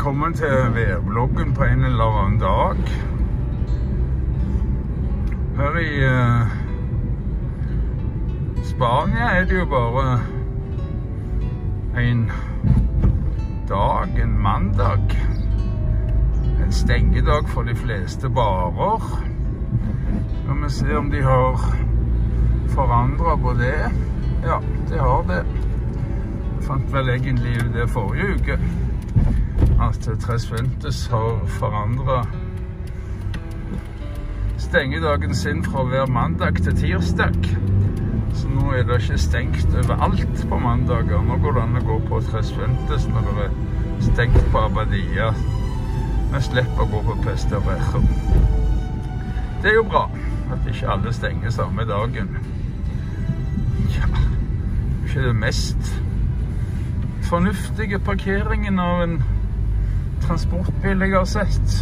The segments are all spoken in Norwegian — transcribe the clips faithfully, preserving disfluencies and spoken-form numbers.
velkommen til værvloggen på en eller annen dag. Her i uh, Spania er det jo bare en dag, en mandag. En stengedag for de fleste barer. Skal vi se om de har forandret på det. Ja, det har det. Jeg fant vel egentlig det forrige uke. At Tres Fuentes har forandret stengedagen sin fra hver mandag til tirsdag. Så nå er det ikke stengt overalt på mandager. Nå går det an å gå på Tres Fuentes når det er stengt på Abadia. Vi slipper å gå på Pesterrejo. Det er jo bra at ikke alle stenger samme dagen. Ja, ikke det mest fornuftige parkeringen av en transportbil jeg har sett.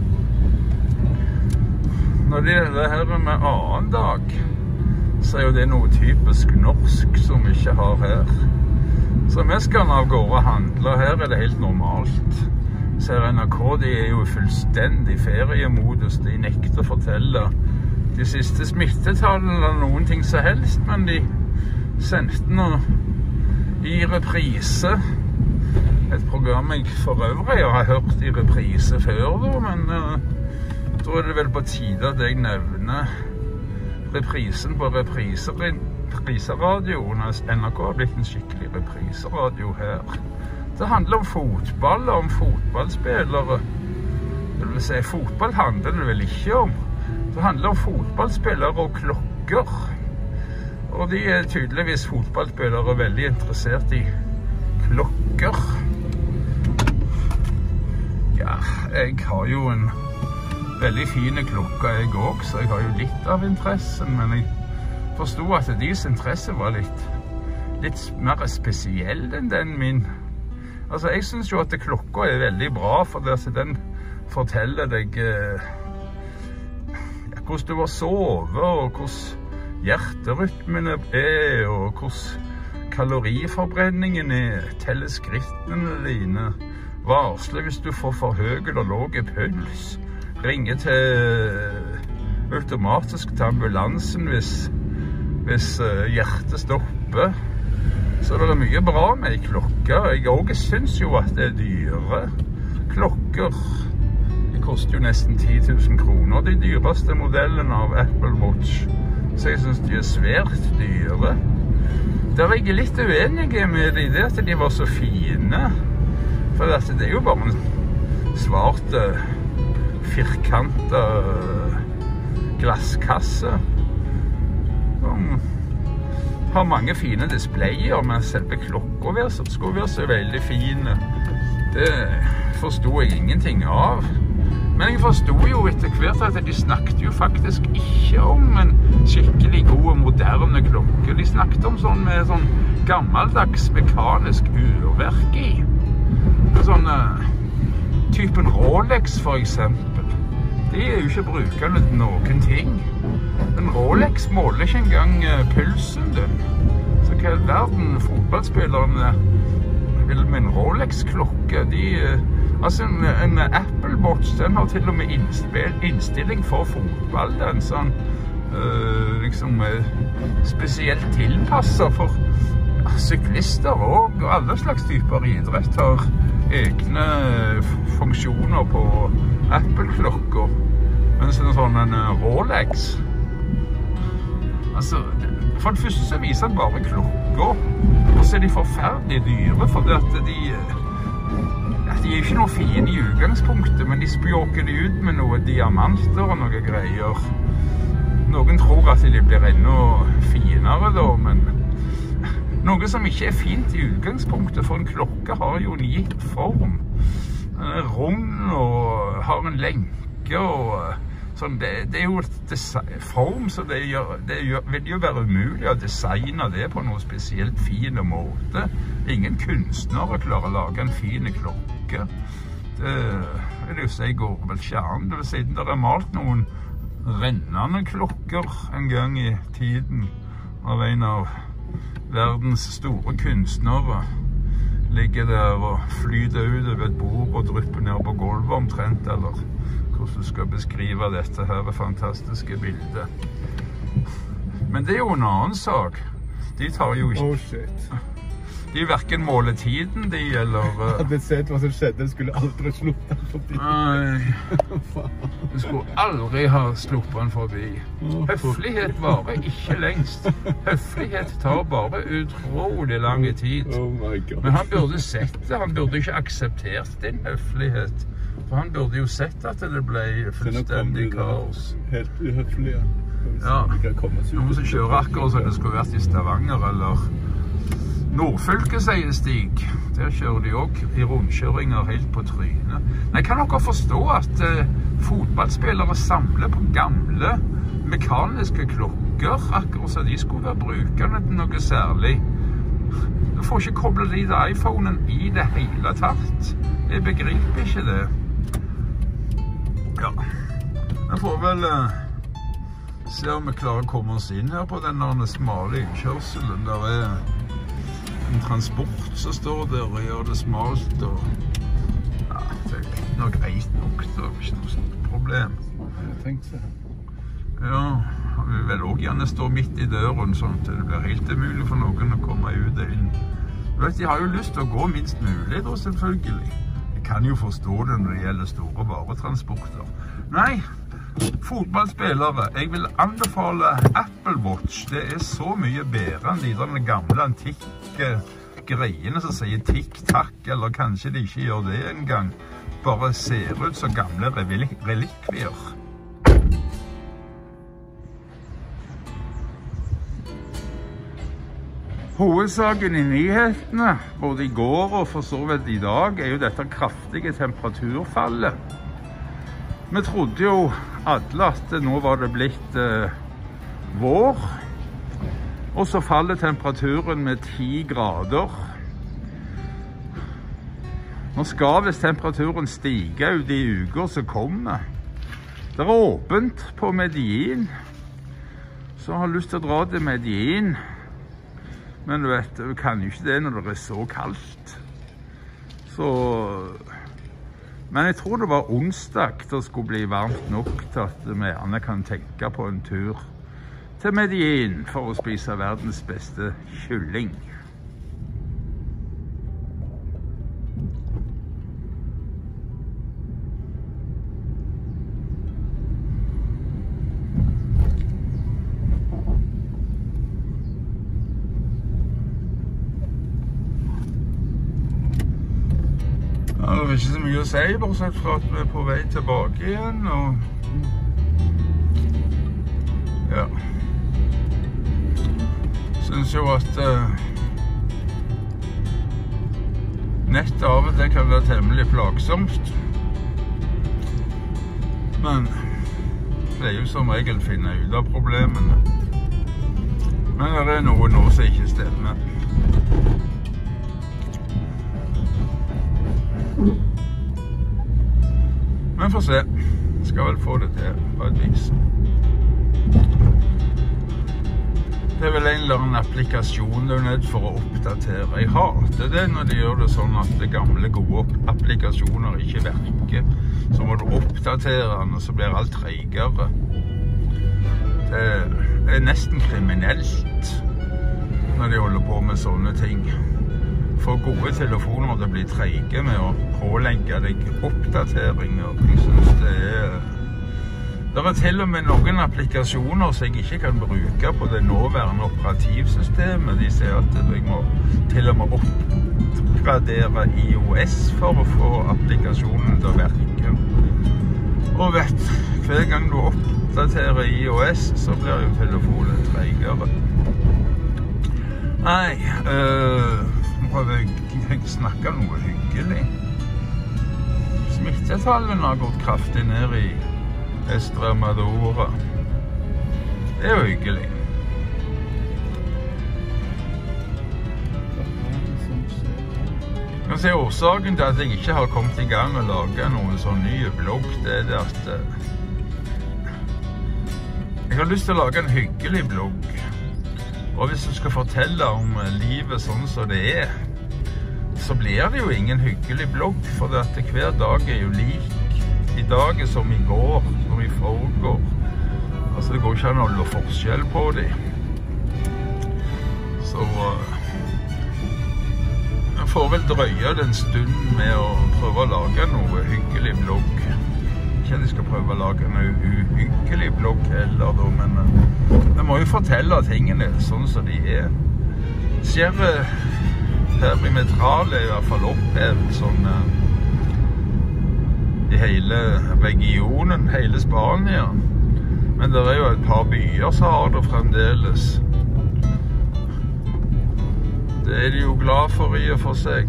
Når det er det her med annen dag, så er jo det noe typisk norsk som vi ikke har her. Så vi skal av gårde handle, her er det helt normalt. Så her N R K, de er jo fullstendig feriemodus, de nekter å fortelle de siste smittetallene eller noen ting så helst, men de sendte noe i reprise. Et program jeg for øvrig har hørt i reprise før da, men uh, da er det vel på tide at jeg nevner reprisen på repriseradioen. N R K har blitt en skikkelig repriseradio her. Det handler om fotball og om fotballspillere. Det vil si, fotball handler det vel ikke om. Det handler om fotballspillere og klokker. Og de er tydeligvis fotballspillere veldig interessert i klokker. Ja, jeg har jo en veldig fine klokke jeg også, så jeg har jo litt av interessen, men jeg forstod at deres interesse var litt, litt mer spesiell enn den min. Altså, jeg synes jo at klokka er veldig bra, for den forteller deg eh, ja, hvordan du har sovet, og hvordan hjerterytmen er, og hvordan kaloriforbrenningen er, teller skrittene dine, varsler hvis du får for høy eller lav puls, ringer til automatisk til ambulansen hvis, hvis hjertet stopper. Så det er mye bra med klokker. Jeg også synes jo at det er dyre klokker. De koster jo nesten ti tusen kroner, de dyreste modellene av Apple Watch. Så jeg synes de er svært dyre. Der jeg er litt uenig med de, det at de var så fine. For det er jo bare en svart, firkantet glasskasse som har mange fine displayer, men selve klokka skulle være så veldig fine. Det forstod jeg ingenting av. Men jeg forstod jo etter hvert at de snakket jo faktisk ikke om en skikkelig god og moderne klokke. De snakket om sånn med sånn gammeldags mekanisk urverk i. Sånn uh, typen Rolex for eksempel. De er jo ikke brukende til noen ting. En Rolex måler ikke engang uh, pulsen din. Så hva er verden fotballspillerne vil med en Rolex-klokke? De, uh, altså en, en Apple Watch, den har til og med innstilling for fotball. Den sånn uh, liksom uh, spesielt tilpasset for ja, syklister og, og alle slags typer idrett har egne funksjoner på Apple-klokker, mens en sånn en Rolex, altså, for det første så viser den bare klokker, og så er de forferdelig dyre, for det at de, ja, de er ikke noe fine i utgangspunktet, men de spjåker de ut med noe diamanter og noe greier. Noen tror at de blir enda finere da, men noe som ikke er fint i utgangspunktet, for en klokke har jo en gitt form. Den er rund og har en lenke og sånn. Det, det er jo et form, så det, gjør, det gjør, vil jo være umulig å designe det på noen spesielt fine måte. Ingen kunstnere klarer å lage en fin klokke. Det vil jo si går vel ikke an. Det vil si, det er malt noen rennende klokker en gang i tiden av en av verdens store kunstnere. ligger der og flyter ut over et bord og drypper ned på gulvet omtrent, eller hvordan du skal beskrive dette her fantastiske bildet. Men det er jo en annen sak. De tar jo ikke... Oh shit. De hverken måler tiden, de, eller... Uh... Hadde sett hva som skjedde, du skulle aldri sluppet den forbi. Nei, du skulle aldri ha sluppet den forbi. Høflighet varer ikke lengst. Høflighet tar bare utrolig lang tid. Oh my God. Men han burde sett det, han burde ikke akseptert din høflighet. For han burde jo sett at det ble fullstendig kaos. Helt uhøflig, ja. Ja, nå må vi kjøre akkurat så det skulle vært i Stavanger, eller... Nordfylke, sier Stig. Der kjører de også i rundkjøringer helt på trynet. Men kan dere forstå at uh, fotballspillere samler på gamle mekaniske klokker, akkurat så de skulle være brukende til noe særlig? Du får ikke koble de til iPhonen i det hele tatt. Jeg begriper ikke det. Ja, jeg får vel uh, se om vi klarer å komme oss inn her på denne smale innkjørselen. Der er en transport som står der og gjør det smalt, og ja, det er noe greit nok, det er ikke noe sånt problem. Jeg tenkte det. Ja, vi vil vel også gjerne stå midt i døren, sånn at det blir helt umulig for noen å komme ut og inn. Du vet, de har jo lyst til å gå minst mulig da, selvfølgelig. Jeg kan jo forstå det når det gjelder store varetransporter. Nei, fotballspillere, jeg vil anbefale Apple Watch. Det er så mye bedre enn de der gamle, antikke greiene som sier tikk-takk, eller kanskje de ikke gjør det engang. Bare ser ut som gamle relikvier. Hovedsaken i nyhetene, både i går og for så vidt i dag, er jo dette kraftige temperaturfallet. Vi trodde jo alle at nå var det blitt eh, vår, og så faller temperaturen med ti grader. Nå skal hvis temperaturen stige ut i uker som kommer. Det er åpent på Medellin, så jeg har lyst til å dra til Medellin. Men du vet, du kan jo ikke det når det er så kaldt. Så... Men jeg tror det var onsdag det skulle bli varmt nok til at vi gjerne kan tenke på en tur til Medellin for å spise verdens beste kylling. Det er ikke så mye å si, bortsett fra at vi er på vei tilbake igjen, og... Ja. Synes jo at uh, nettet av og til kan være temmelig plagsomt. Men det er jo som regel å finne ut av problemene. Men det er noe nå som ikke stemmer. Men får se. Skal vel få det til på et vis. Det er vel en eller annen applikasjon du er nødt for å oppdatere. Jeg hater det når de gjør det sånn at det gamle gode applikasjoner ikke virker. Så må du oppdatere den, og så blir alt tregere. Det er nesten kriminelt når de holder på med sånne ting. For gode telefoner det blir trege med å pålegge deg oppdateringer. Jeg synes det er... Det er til og med noen applikasjoner som jeg ikke kan bruke på det nåværende operativsystemet. De sier at jeg må til og med oppgradere iOS for å få applikasjonen til å virke. Og vet, hver gang du oppdaterer iOS, så blir jo telefonen tregere. Nei, øh... prøver jeg å snakke noe hyggelig. Smittetallene har gått kraftig ned i Estremadura. Det er jo hyggelig. Jeg kan si årsaken til at jeg ikke har kommet i gang og laget noen sånn nye blogg, det er det at jeg har lyst til å lage en hyggelig blogg. Og hvis du skal fortelle om livet sånn som det er, så blir det jo ingen hyggelig blogg, for at hver dag er jo lik. I dag er som i går, som i forgår. Altså, det går ikke an å holde forskjell på dem. Så jeg får vel drøye den stunden med å prøve å lage noe hyggelig blogg. Ikke at jeg skal prøve å lage noe uhyggelig blogg heller, da, men jeg må jo fortelle tingene sånn som de er. Ser perimetrale er i hvert fall opphevet sånn i hele regionen, hele Spania. Men det er jo et par byer som har det fremdeles. Det er de jo glad for i og for seg.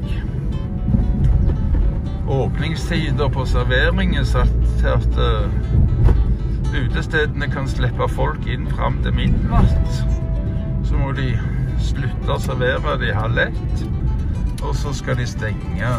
Åpningstider på servering er satt til at uh, utestedene kan slippe folk inn frem til midnatt. Så må de slutte å servere de halv ett, og så skal de stenge.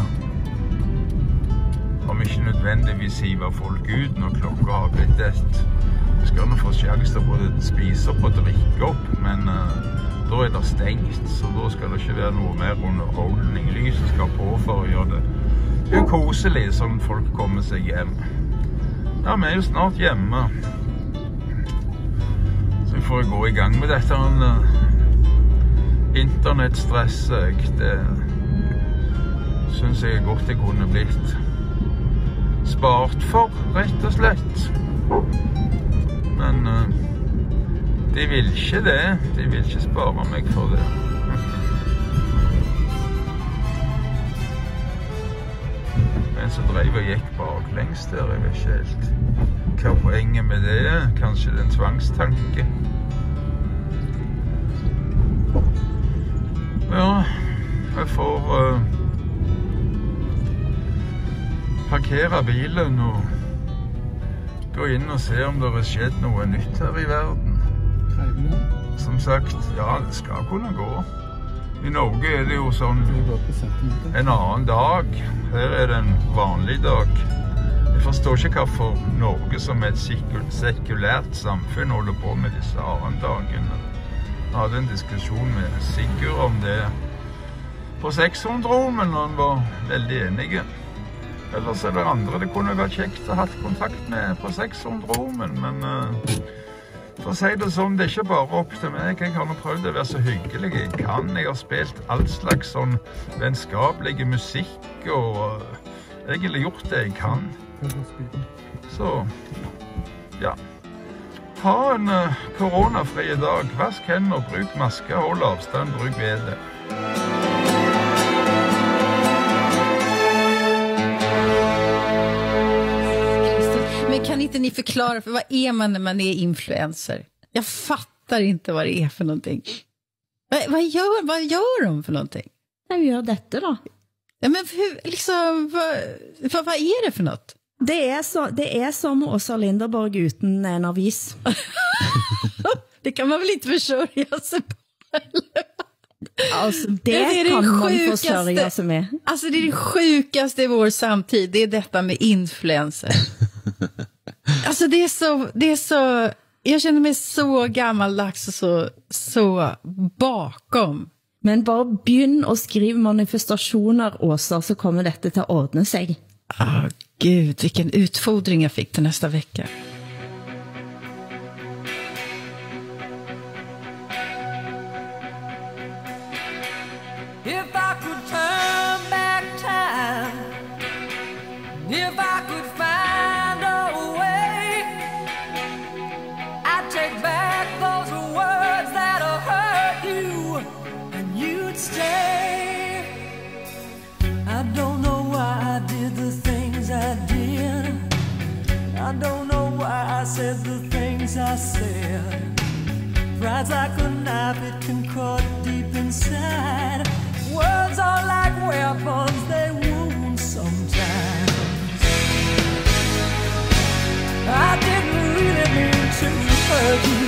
Om ikke nødvendigvis hive folk ut når klokka har blitt ett. Det skal nå få sjanse til å både spise opp og drikke opp, men uh, da er det stengt, så da skal det ikke være noe mer underholdning. Lyset skal på for å gjøre det ukoselig, sånn folk kommer seg hjem. Ja, vi er jo snart hjemme. Så vi får gå i gang med dette uh, internettstresset. Det synes jeg er godt det kunne blitt spart for, rett og slett. Men uh, de vil ikke det. De vil ikke spare meg for det. En som drev og gikk baklengs der, jeg vet ikke helt hva poenget med det er. Kanskje det er en tvangstanke. Ja, jeg får uh, parkere bilen og gå inn og se om det har skjedd noe nytt her i verden. Som sagt, ja, det skal kunne gå. I Norge er det jo sånn en annen dag. Her er det en vanlig dag. Jeg forstår ikke hvorfor Norge som et sekulært samfunn holder på med disse annen dagene. Jeg hadde en diskusjon med Sigurd om det på sexsyndromen, og han var veldig enige. Ellers er det andre det kunne vært kjekt å ha hatt kontakt med på sexsyndromen, men uh, for å si det sånn, det er ikke bare opp til meg. Jeg har nå prøvd å være så hyggelig jeg kan. Jeg har spilt all slags sånn vennskapelige musikk, og uh, egentlig gjort det jeg kan. Så, ja. Ha en uh, koronafri dag. Vask hender, bruk maske, hold avstand, bruk vede. Men kan inte ni förklara för vad är man när man är influencer? Jag fattar inte vad det är för någonting. Vad, vad, gör, vad gör de för någonting? De gör detta då. Ja, men hur, liksom, vad, vad, vad är det för något? Det är, så, det är som Åsa Linderborg utan en avis. Det kan man väl inte försörja sig på? Alltså det, det är kan det man sjukaste, försörja sig med. Alltså det är det sjukaste i vår samtid. Det är detta med influencer. Alltså det är så, det är så, jag känner mig så gammaldags och så, så bakom. Men bara begynn å skrive manifestationer, Åsa, så kommer detta till att ordna sig. Ah, gud, vilken utfordring jag fick till nästa vecka. If I could turn back time, if I could find a way, I'd take back those words that have hurt you, and you'd stay. I don't know why I did the things I did. I don't know why I said the things I said. Pride's like a knife, it can cut deep inside. Words are like weapons, they wound sometimes. I didn't really mean to hurt you.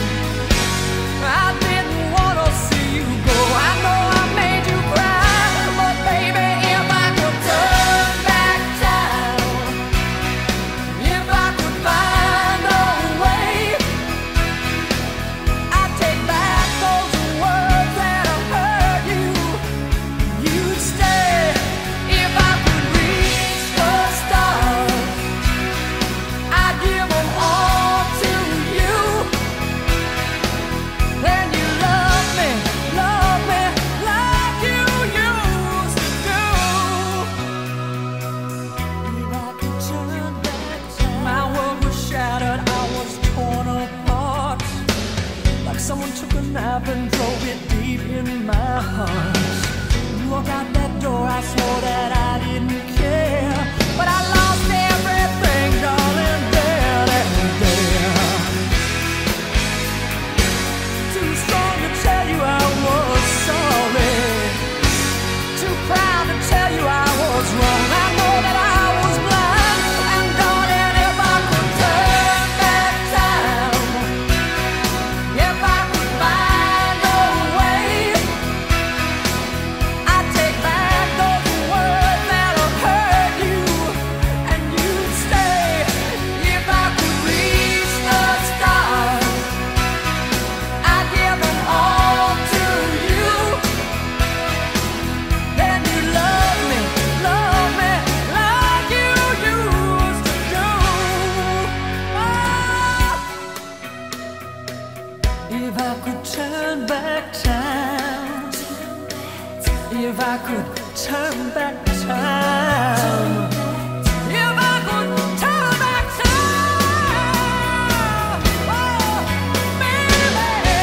I didn't want to see you go. I know I made you cry, but baby, if I could turn back time, if I could find a way, I'd take back those words that have hurt you. You'd stay. someone took a nap and drove it deep in my heart. Walk out that door, I swore that I didn't care, but I lost everything, darling, there and there. Too strong to tell you I was sorry, too proud to tell you I was wrong. I know that I was blind, and darling, if I could turn back time, if I could find a way, I'd take back those words that have hurt you, and you'd stay. If I could reach the stars, I'd give them all to you. Then you love me, love me like you used to do. Oh. If I could turn back time, if I could turn back time, if I could turn back time, oh, baby.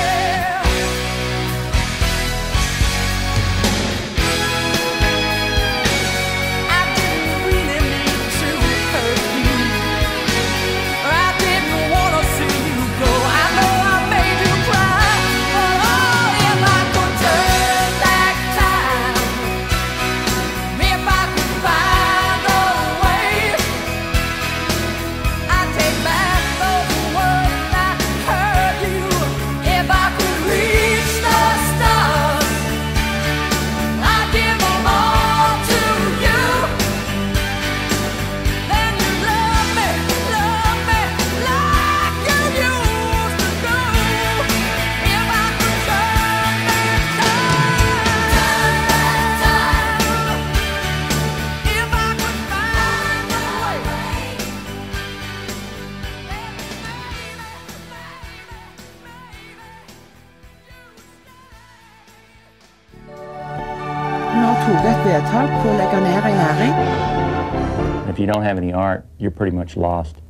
I didn't really mean to hurt you, or I didn't want to see you go. I know I made you cry, but oh, if I could turn back time, if I could find a way, I'd take back those words that hurt you. If I could reach the stars, I'd give them all to you. Then you love me, love me like you used to do. If I could turn back time, if I could find a way, Nå tog et vedtak på å legge ned en næring. If you don't have any art, you're pretty much lost.